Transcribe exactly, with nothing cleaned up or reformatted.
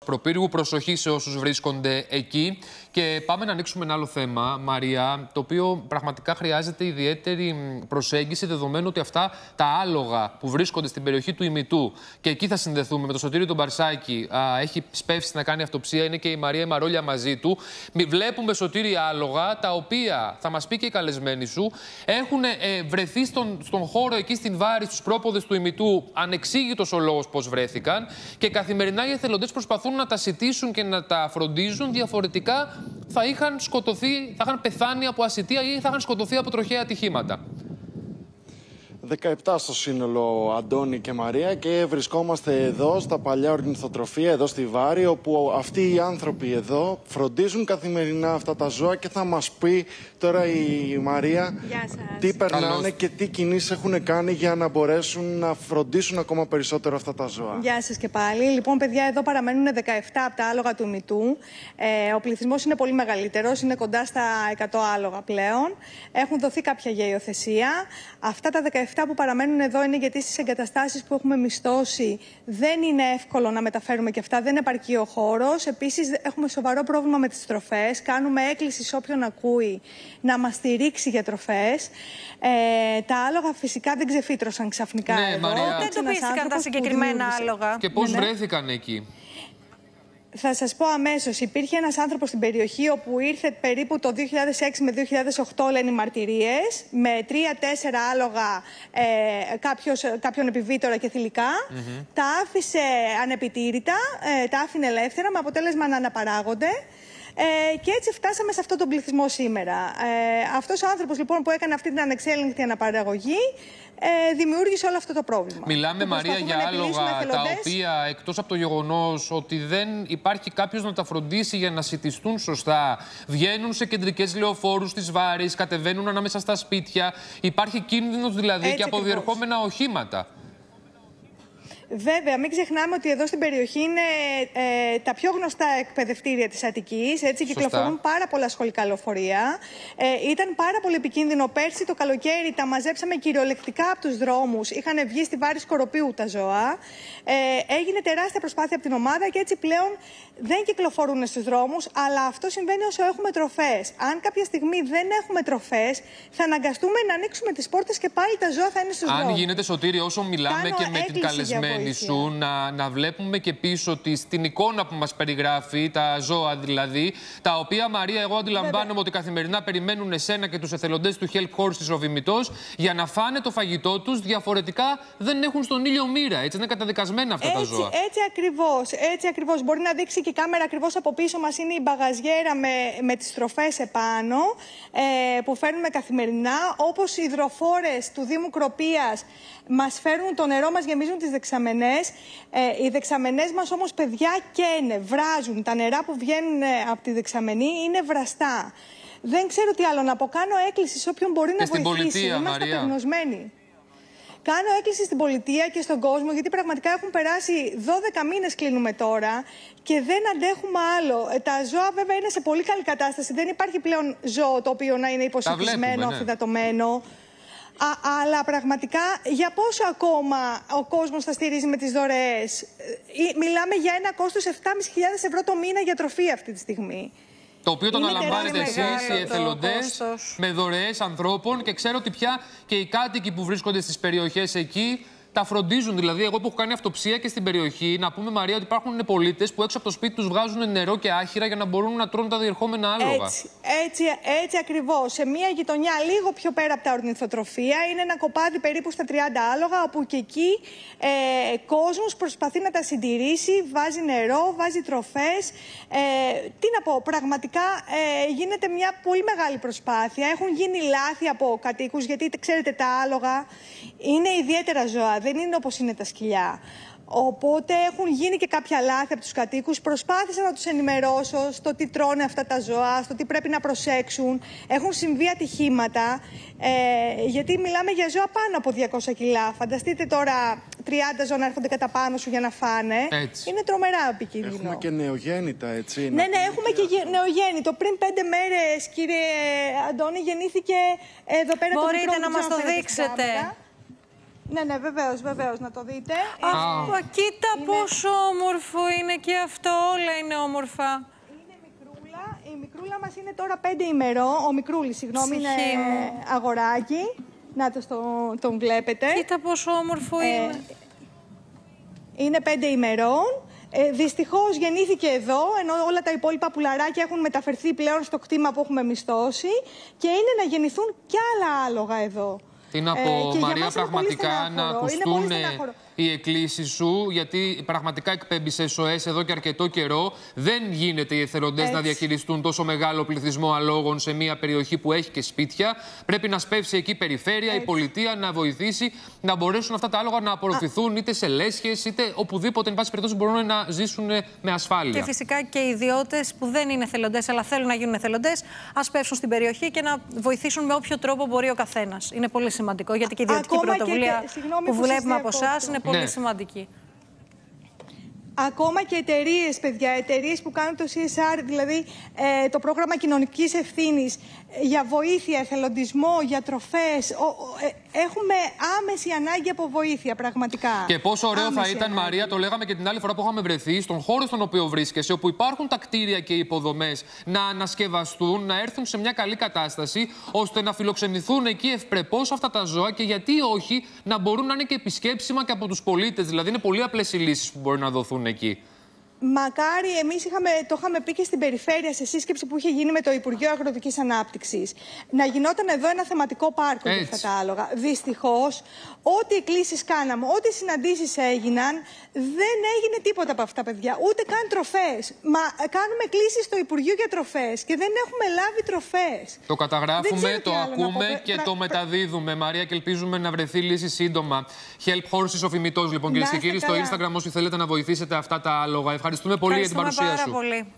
Προπύργου, προσοχή σε όσους βρίσκονται εκεί. Και πάμε να ανοίξουμε ένα άλλο θέμα, Μαρία, το οποίο πραγματικά χρειάζεται ιδιαίτερη προσέγγιση, δεδομένου ότι αυτά τα άλογα που βρίσκονται στην περιοχή του Ημιτού, και εκεί θα συνδεθούμε με το Σωτήριο τον Μπαρσάκη, α, έχει σπεύσει να κάνει αυτοψία, είναι και η Μαρία η Μαρόλια μαζί του. Βλέπουμε, Σωτήρη, άλογα, τα οποία, θα μας πει και η καλεσμένη σου, έχουν ε, βρεθεί στον, στον χώρο εκεί στην Βάρη, στους πρόποδες του Ημιτού, ανεξήγητος ο λόγος πώς βρέθηκαν, και καθημερινά οι εθελοντές προσπαθούν να τα σιτήσουν και να τα φροντίζουν. Διαφορετικά θα είχαν σκοτωθεί, θα είχαν πεθάνει από ασιτεία ή θα είχαν σκοτωθεί από τροχαία ατυχήματα. δεκαεπτά στο σύνολο, Αντώνη και Μαρία, και βρισκόμαστε εδώ στα παλιά ορνηθοτροφία, εδώ στη Βάρη, όπου αυτοί οι άνθρωποι εδώ φροντίζουν καθημερινά αυτά τα ζώα, και θα μας πει τώρα η Μαρία τι περνάνε. Καλώς. Και τι κινήσεις έχουν κάνει για να μπορέσουν να φροντίσουν ακόμα περισσότερο αυτά τα ζώα. Γεια σας και πάλι. Λοιπόν, παιδιά, εδώ παραμένουν δεκαεπτά από τα άλογα του Ημιτού. Ε, ο πληθυσμός είναι πολύ μεγαλύτερος, είναι κοντά στα εκατό άλογα πλέον. Έχουν δοθεί κάποια για υιοθεσία. Αυτά τα δεκαεπτά που παραμένουν εδώ είναι γιατί στις εγκαταστάσεις που έχουμε μισθώσει δεν είναι εύκολο να μεταφέρουμε και αυτά, δεν επαρκεί ο χώρος. Επίσης, έχουμε σοβαρό πρόβλημα με τις τροφές. Κάνουμε έκκληση σε όποιον ακούει να μας στηρίξει για τροφές. Ε, τα άλογα φυσικά δεν ξεφύτρωσαν ξαφνικά. Ναι, εδώ. Μαρία. Δεν εντοπίστηκαν τα συγκεκριμένα άλογα. Και πώς ναι, ναι. βρέθηκαν εκεί? Θα σας πω αμέσως. Υπήρχε ένας άνθρωπος στην περιοχή όπου ήρθε περίπου το δύο χιλιάδες έξι με δύο χιλιάδες οκτώ, λένε οι μαρτυρίες, με τρία-τέσσερα άλογα, ε, κάποιος, κάποιον επιβίτορα και θηλυκά. Mm-hmm. Τα άφησε ανεπιτήρητα, ε, τα άφηνε ελεύθερα, με αποτέλεσμα να αναπαράγονται. Ε, και έτσι φτάσαμε σε αυτόν τον πληθυσμό σήμερα. Ε, αυτός ο άνθρωπος λοιπόν που έκανε αυτή την ανεξέλεγκτη αναπαραγωγή ε, δημιούργησε όλο αυτό το πρόβλημα. Μιλάμε, Μαρία, για άλογα τα οποία, εκτός από το γεγονός ότι δεν υπάρχει κάποιος να τα φροντίσει για να σιτιστούν σωστά, βγαίνουν σε κεντρικές λεωφόρους της Βάρης, κατεβαίνουν ανάμεσα στα σπίτια. Υπάρχει κίνδυνος δηλαδή έτσι και από διερχόμενα οχήματα. Βέβαια, μην ξεχνάμε ότι εδώ στην περιοχή είναι ε, τα πιο γνωστά εκπαιδευτήρια της Αττικής. Έτσι, κυκλοφορούν πάρα πολλά σχολικά λεωφορεία. Ε, ήταν πάρα πολύ επικίνδυνο πέρσι το καλοκαίρι. Τα μαζέψαμε κυριολεκτικά από τους δρόμους. Είχαν βγει στη Βάρη Σκοροπίου τα ζώα. Ε, έγινε τεράστια προσπάθεια από την ομάδα και έτσι πλέον δεν κυκλοφορούν στους δρόμους. Αλλά αυτό συμβαίνει όσο έχουμε τροφές. Αν κάποια στιγμή δεν έχουμε τροφές, θα αναγκαστούμε να ανοίξουμε τις πόρτες και πάλι τα ζώα θα είναι στους δρόμους. Αν γίνεται, Σωτήρη, όσο μιλάμε Κάνω και με την καλεσμένη σου, να, να βλέπουμε και πίσω ότι στην εικόνα που μας περιγράφει, τα ζώα δηλαδή, τα οποία, Μαρία, εγώ αντιλαμβάνομαι Βέβαια. ότι καθημερινά περιμένουν εσένα και τους εθελοντές του Help Horse της Ροβιμιτός για να φάνε το φαγητό τους, διαφορετικά δεν έχουν στον ήλιο μοίρα. Έτσι είναι καταδικασμένα αυτά έτσι, τα ζώα. Έτσι ακριβώς, έτσι ακριβώς. Μπορεί να δείξει και η κάμερα ακριβώς από πίσω μας, είναι η μπαγαζιέρα με, με τις τροφές επάνω ε, που φέρνουμε καθημερινά, όπως οι υδροφόρες του Δήμου Κροπίας μας φέρνουν το νερό, μας γεμίζουν τις δεξαμενές. Ε, οι δεξαμενές μας όμως, παιδιά, καίνε, βράζουν. Τα νερά που βγαίνουν από τη δεξαμενή είναι βραστά. Δεν ξέρω τι άλλο να πω. Κάνω έκκληση σε όποιον μπορεί και να στην βοηθήσει. Πολιτεία, Είμαστε Μαρία. απεγνωσμένοι. Κάνω έκκληση στην πολιτεία και στον κόσμο, γιατί πραγματικά έχουν περάσει δώδεκα μήνες κλείνουμε τώρα και δεν αντέχουμε άλλο. Ε, τα ζώα βέβαια είναι σε πολύ καλή κατάσταση. Δεν υπάρχει πλέον ζώο το οποίο να είναι υποσυτισμένο, ναι. αφυδατωμένο. Α, αλλά πραγματικά για πόσο ακόμα ο κόσμος θα στηρίζει με τις δωρεές? Μιλάμε για ένα κόστος επτά χιλιάδες πεντακόσια ευρώ το μήνα για τροφή αυτή τη στιγμή. Το οποίο το αναλαμβάνετε εσείς, οι εθελοντές, με δωρεές ανθρώπων, και ξέρω ότι πια και οι κάτοικοι που βρίσκονται στις περιοχές εκεί τα φροντίζουν. Δηλαδή, εγώ που έχω κάνει αυτοψία και στην περιοχή, να πούμε, Μαρία, ότι υπάρχουν πολίτες που έξω από το σπίτι τους βγάζουν νερό και άχυρα για να μπορούν να τρώνε τα διερχόμενα άλογα. Έτσι, έτσι, έτσι ακριβώς. Σε μια γειτονιά λίγο πιο πέρα από τα ορνηθοτροφία είναι ένα κοπάδι περίπου στα τριάντα άλογα, όπου και εκεί ε, κόσμος προσπαθεί να τα συντηρήσει, βάζει νερό, βάζει τροφές. Ε, τι να πω, πραγματικά ε, γίνεται μια πολύ μεγάλη προσπάθεια. Έχουν γίνει λάθη από κατοίκους, γιατί ξέρετε, τα άλογα είναι ιδιαίτερα ζώα. Δεν είναι όπως είναι τα σκυλιά. Οπότε έχουν γίνει και κάποια λάθη από τους κατοίκους. Προσπάθησα να τους ενημερώσω στο τι τρώνε αυτά τα ζώα, στο τι πρέπει να προσέξουν. Έχουν συμβεί ατυχήματα, ε, γιατί μιλάμε για ζώα πάνω από διακόσια κιλά. Φανταστείτε τώρα τριάντα ζώα να έρχονται κατά πάνω σου για να φάνε. Έτσι. Είναι τρομερά επικίνδυνο. Έχουμε και νεογέννητα, έτσι. Ναι, ναι, έχουμε και νεογέννητο. Πριν πέντε μέρες, κύριε Αντώνη, γεννήθηκε εδώ πέρα. Μπορείτε το μικρό να μας το δείξετε? Ναι, ναι, βεβαίως, βεβαίως, να το δείτε. Αχ, Είναι... κοίτα είναι... πόσο όμορφο είναι και αυτό, όλα είναι όμορφα. Είναι μικρούλα, η μικρούλα μας είναι τώρα πέντε ημερών, ο μικρούλης, συγγνώμη, είναι μου. αγοράκι. Να το στο, τον βλέπετε. Κοίτα πόσο όμορφο Ε, είναι. Είναι πέντε ημερών. Ε, δυστυχώς γεννήθηκε εδώ, ενώ όλα τα υπόλοιπα πουλαράκια έχουν μεταφερθεί πλέον στο κτήμα που έχουμε μισθώσει και είναι να γεννηθούν κι άλλα άλογα εδώ. Τι να πω, Ε, Μαρία, πραγματικά να ακουστούν οι εκκλήσεις σου, γιατί πραγματικά εκπέμπεις ες ο ες εδώ και αρκετό καιρό. Δεν γίνεται οι εθελοντές να διαχειριστούν τόσο μεγάλο πληθυσμό αλόγων σε μια περιοχή που έχει και σπίτια. Πρέπει να σπεύσει εκεί η περιφέρεια, Έτσι. η πολιτεία, να βοηθήσει να μπορέσουν αυτά τα άλογα να απορροφηθούν είτε σε λέσχες είτε οπουδήποτε, εν πάση περιπτώσει, μπορούν να ζήσουν με ασφάλεια. Και φυσικά και οι ιδιώτες που δεν είναι εθελοντές, αλλά θέλουν να γίνουν εθελοντές, ας πέφτουν στην περιοχή και να βοηθήσουν με όποιο τρόπο μπορεί ο καθένας. Είναι πολύ σημαντικό, γιατί και η ιδιωτική Ακόμα πρωτοβουλία και, συγγνώμη που που βλέπουμε σας από εσάς είναι πολύ Ναι. σημαντική. Ακόμα και εταιρείε, παιδιά, εταιρείε που κάνουν το σι ες αρ, δηλαδή ε, το πρόγραμμα κοινωνικής ευθύνης, ε, για βοήθεια, εθελοντισμό, για τροφές. Ο, ο, ε, έχουμε άμεση ανάγκη από βοήθεια, πραγματικά. Και πόσο ωραίο άμεση θα ήταν, ανάγκη. Μαρία, το λέγαμε και την άλλη φορά που είχαμε βρεθεί, στον χώρο στον οποίο βρίσκεσαι, όπου υπάρχουν τα κτίρια και οι υποδομές, να ανασκευαστούν, να έρθουν σε μια καλή κατάσταση, ώστε να φιλοξενηθούν εκεί ευπρεπώς αυτά τα ζώα και γιατί όχι να μπορούν να είναι και επισκέψιμα και από τους πολίτες. Δηλαδή, είναι πολύ απλές οι λύσεις που μπορεί να δοθούν εκεί. Μακάρι, εμείς είχαμε, το είχαμε πει και στην περιφέρεια σε σύσκεψη που είχε γίνει με το Υπουργείο Αγροτικής Ανάπτυξης. Να γινόταν εδώ ένα θεματικό πάρκο για αυτά τα άλογα. Δυστυχώς, ό,τι εκκλήσεις κάναμε, ό,τι συναντήσεις έγιναν, δεν έγινε τίποτα από αυτά, παιδιά. Ούτε καν τροφές. Μα κάνουμε εκκλήσεις στο Υπουργείο για τροφές και δεν έχουμε λάβει τροφές. Το καταγράφουμε, το ακούμε πω. και Πρα... το μεταδίδουμε, Μαρία, και ελπίζουμε να βρεθεί λύση σύντομα. Help Horses ο Φημητός, λοιπόν, κυρίες και κύριοι, στο Instagram, όσοι θέλετε να βοηθήσετε αυτά τα άλογα. Ευχαριστούμε πολύ για την παρουσία σου. Πάρα πολύ.